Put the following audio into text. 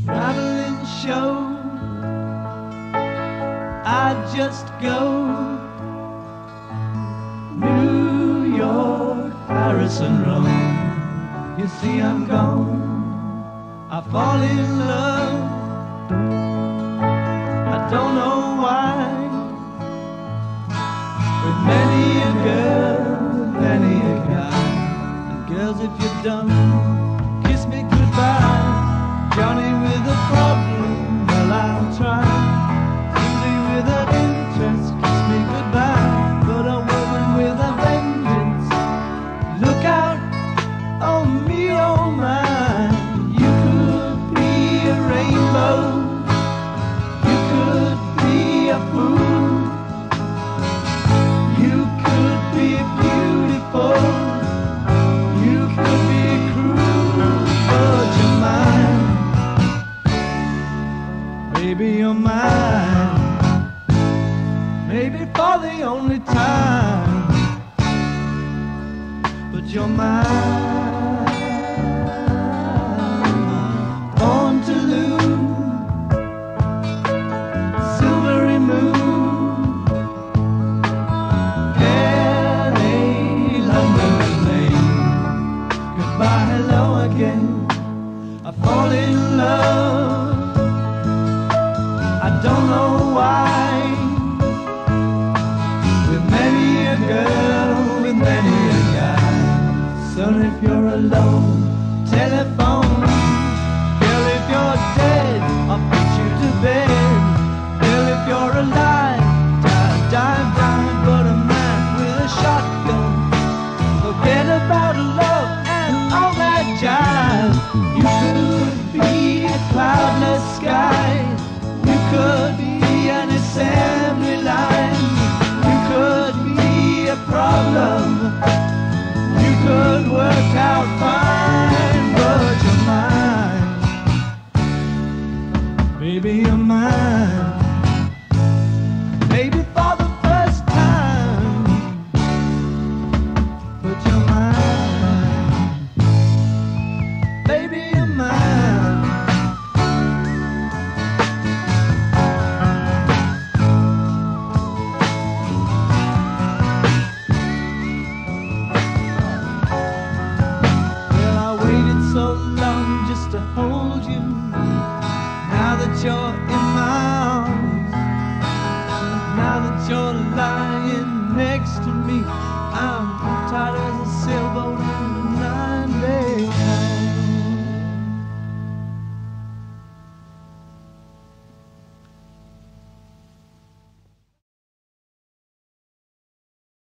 traveling show. I just go New York, Paris and Rome. You see I'm gone, I fall in love. I don't know why, with many a girl, many a guy. And girls, if you're dumb, kiss me goodbye. Johnny with a problem, well I'll try. Susie with an interest, kiss me goodbye. But a woman with a vengeance, look out, oh me, oh my. You could be a rainbow, you could be a fool, you could be beautiful, you could be cruel, but you're mine. Baby, you're mine. Maybe for the only time, but you're mine. Born to lose, silvery moon, LA, London, Lane. Goodbye, hello again. I fall in love. I don't know why, with many a girl, with many a guy. So if you're alone, telephone. Girl, if you're dead, I'll put you to bed. Girl, if you're alive, die, die, die. But a man with a shotgun, forget about love and all that jive. You could be a cloudless sky, you could be an assembly line, you could be a problem, you could work out fine, but you're mine. Baby, you're mine. Maybe for the first time, but you're mine. Baby, you're mine. Well, I waited so long just to hold you. Now that you're in